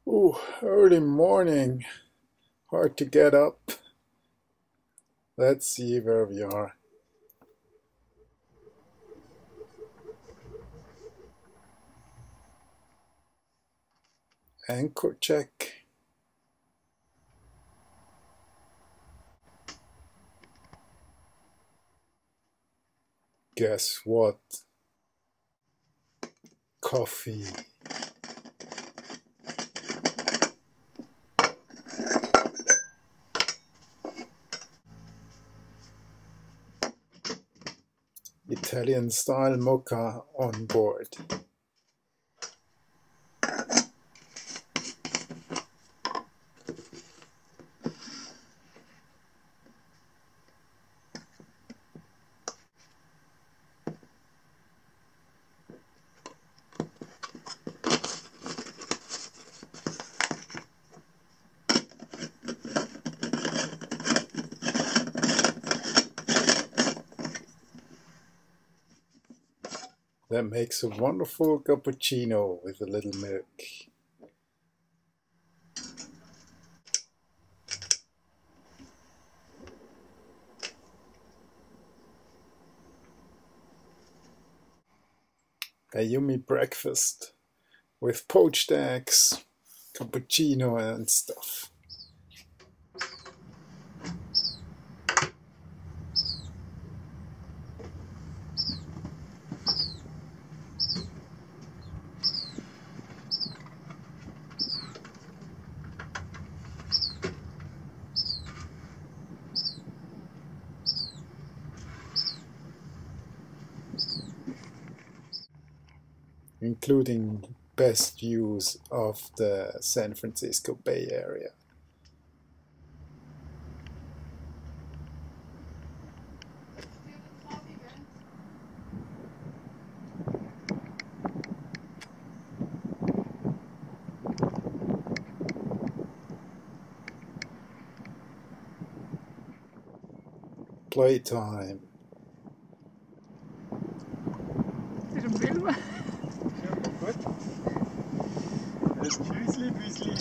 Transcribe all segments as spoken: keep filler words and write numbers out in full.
Ooh, early morning. Hard to get up. Let's see where we are. Anchor check. Guess what? Coffee. Italian style mocha on board. That makes a wonderful cappuccino with a little milk. A yummy breakfast with poached eggs, cappuccino and stuff. Including best views of the San Francisco Bay Area. Playtime. Ist er am Filmen? Ja, gut. Das ist Büsli, Büsli.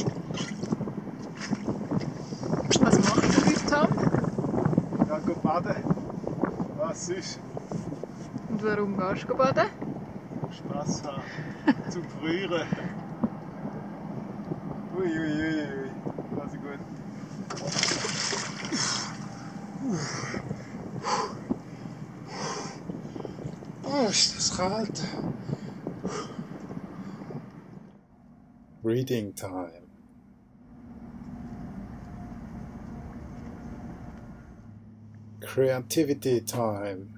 Was macht er heute, Tom? Ja, go baden. Was ist? Und warum gehst du baden? Spaß haben. Zum Frieren. Ui, ui, ui, ui. Also gut. Oh, ist das kalt. Reading time. Creativity time.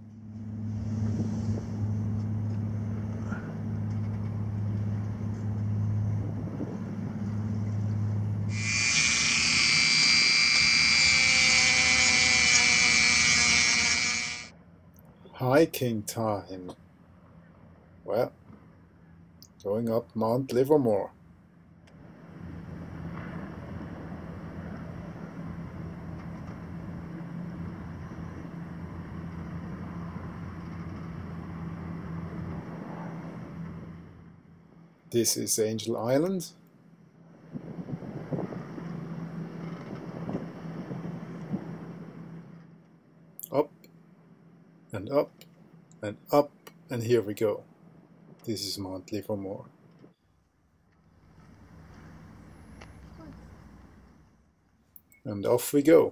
Hiking time. Well, going up Mount Livermore. This is Angel Island. Up and up and up, and here we go. This is Mount Livermore. And off we go.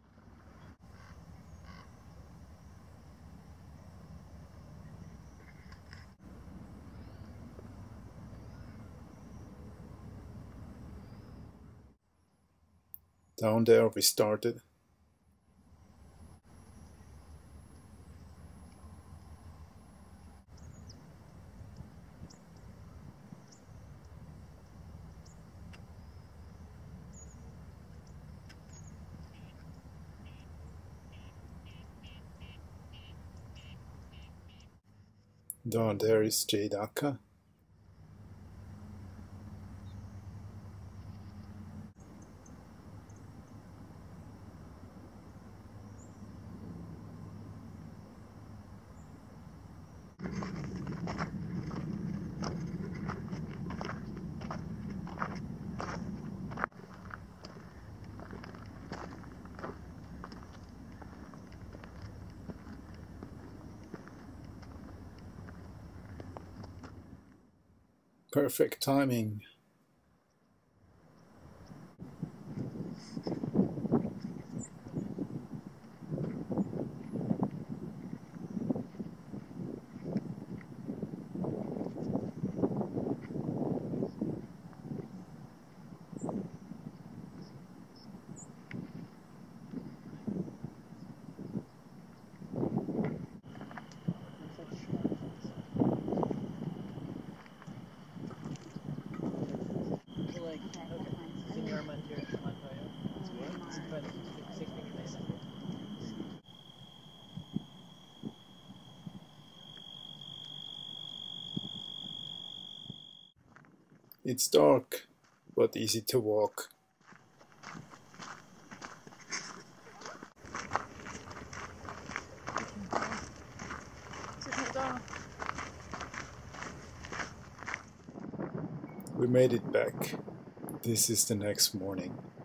Down there we started. Down there is Jade Akka. Perfect timing. It's dark, but easy to walk. We made it back. This is the next morning.